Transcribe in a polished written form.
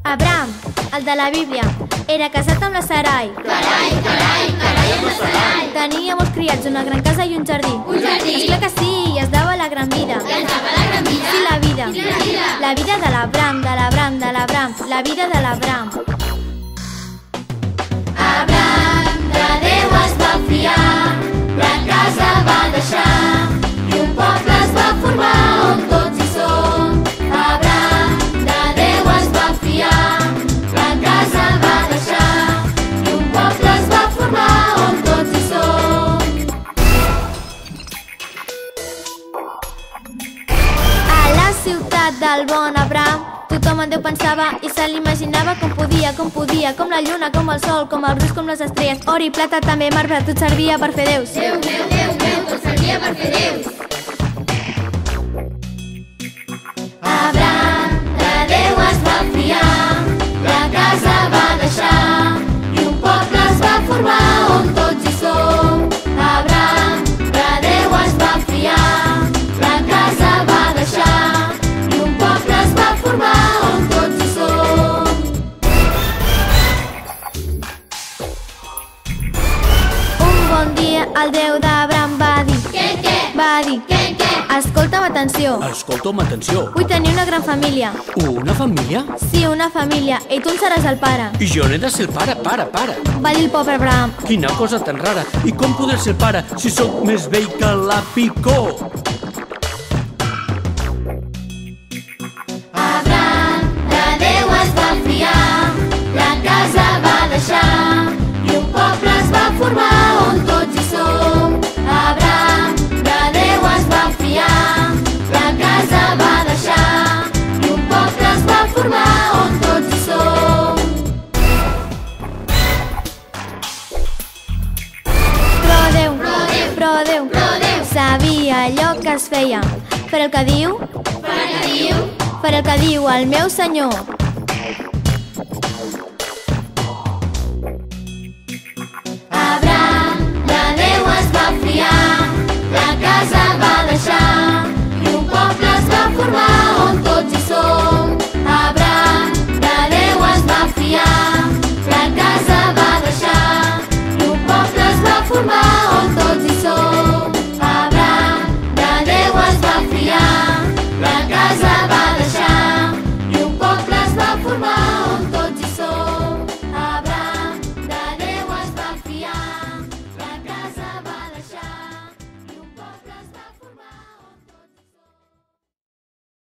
Abraham, el de la Bíblia, era casat amb la Sarai. Carai, carai, carai amb la Sarai. Tenia molts criats, una gran casa i un jardí. Un jardí. Esclar que sí, i es dava la gran vida. I ens dava la gran vida. Sí, la vida. Quina vida? La vida de l'Abraham, de l'Abraham, de l'Abraham. La vida de l'Abraham. Abraham de Déu es va fiar, la casa va deixar i un poble es va formar on tots hi som. Abraham de Déu es va fiar, la casa va deixar i un poble es va formar on tots hi som. A la ciutat del bon Abraham, tothom en Déu pensava i se l'imaginava com podia, com la lluna, com el sol, com els rius, com les estrelles. Or i plata, també marbre, tot servia per fer déus. Déu meu, tot servia per fer déus. Abraham de Déu es va fiar, la casa va deixar i un poble es va formar on tots hi som. Abraham de Déu es va fiar, la casa va deixar i un poble es va formar on tots hi som. Un bon dia el Déu d'Abraham va dir, Què? va dir, Què? escolta'm, atenció, Escolta'm, atenció. vull tenir una gran família. Una família? Sí, una família, i tu en seràs el pare. I jo n'he de ser el pare, pare. Va dir el pobre Abraham. Quina cosa tan rara. I com poder ser pare si sóc més vell que la Picó? Abraham de Déu es va fiar, la casa va deixar i un poble es va formar on tots hi som. Abraham de Déu es va fiar, la casa va deixar i un poble es va formar on tots hi som. Però Déu sabia allò que es feia. Faré el que diu, faré el que diu el meu Senyor.